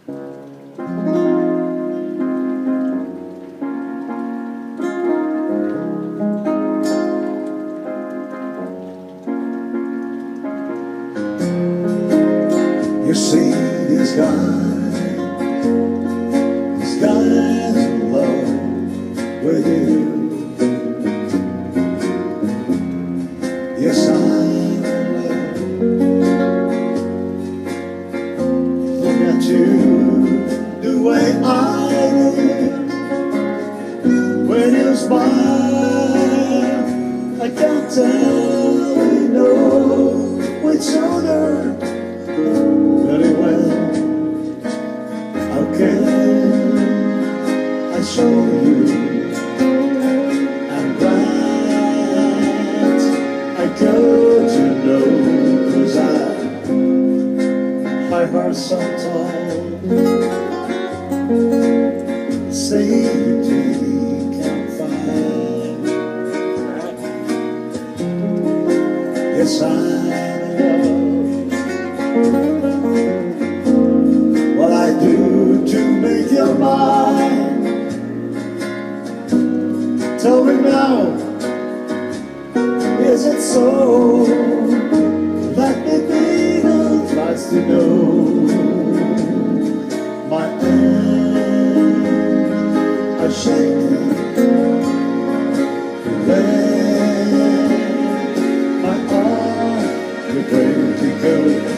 You see this guy in love with you. Yes, I'm in love. Look at you, the way I do. When you smile, I can't tell you know which shoulder very well. How can I show you? I'm glad I go to know, 'cause I heard some talk say you can't find. Yes, I'm in love. What I do to make your mind? Tell me now, is it so? Let me be the last to know. My hand are shaking, then my heart is ready to go.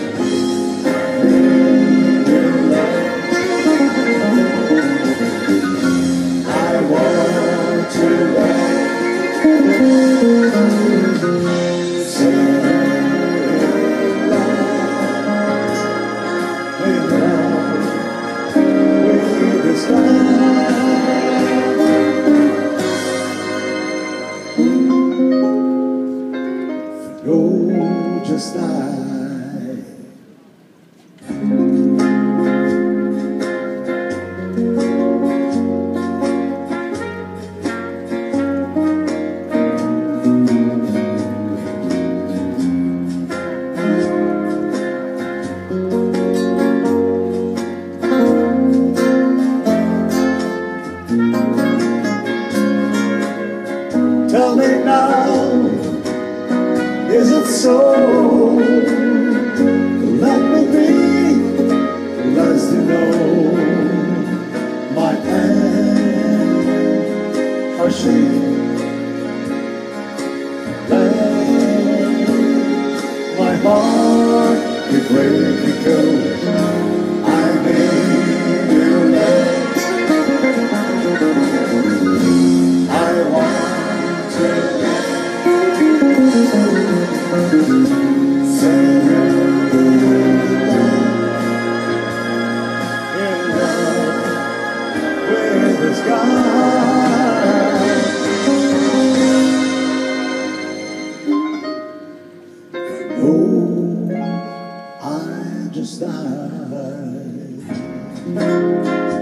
Oh, just like tell me now, is it so? Let me be the last to know. My hands are shaking, my heart is ready to go. I'm in your legs. I want to oh, I just died.